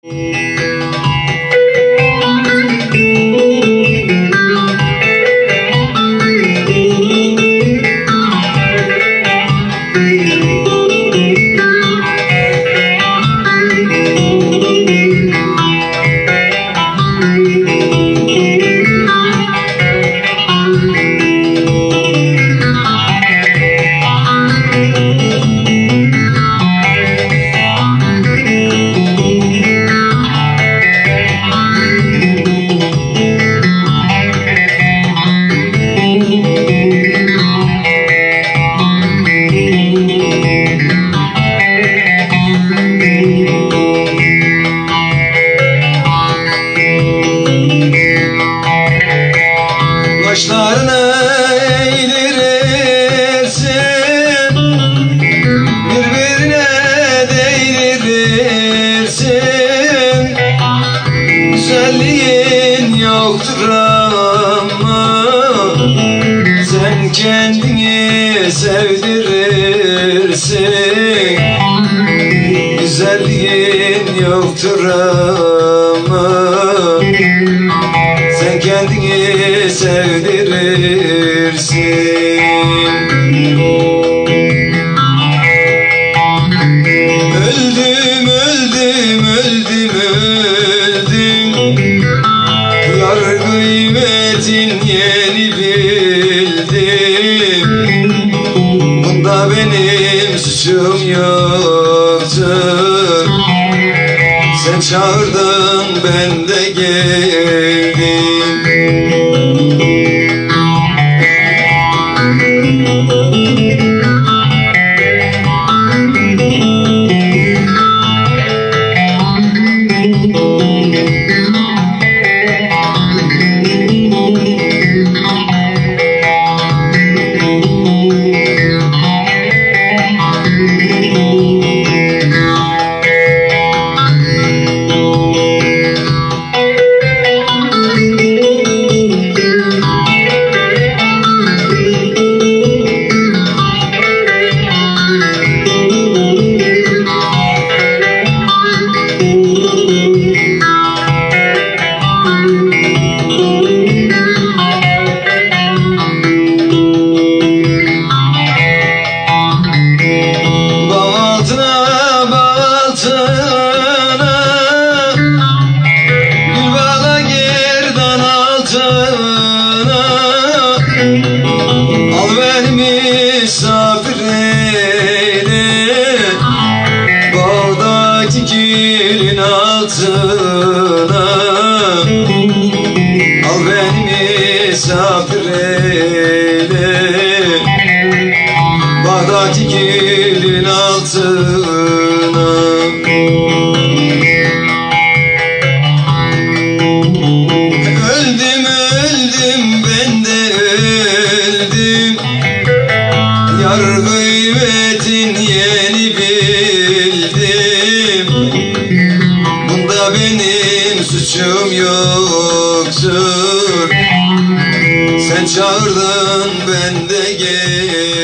Başlarına eğdirirsin, birbirine değdirirsin. Güzelliğin yoktur ama sen kendini sevdirirsin. Güzelliğin yoktur ama sen kendini sevdirirsin. Öldüm, öldüm, öldüm, öldüm. Yar kıymetin yeni bildim. Bunda benim suçum yoktur. Sen çağırdın, ben de geldim. Al beni misafir eyle, bağdaki gülün altına. Al beni misafir eyle, bağdaki gülün altına. Öldüm, öldüm, ben de öldüm. Yar kıymetin yeni bildim. Bunda benim suçum yoktur. Sen çağırdın, ben de geldim.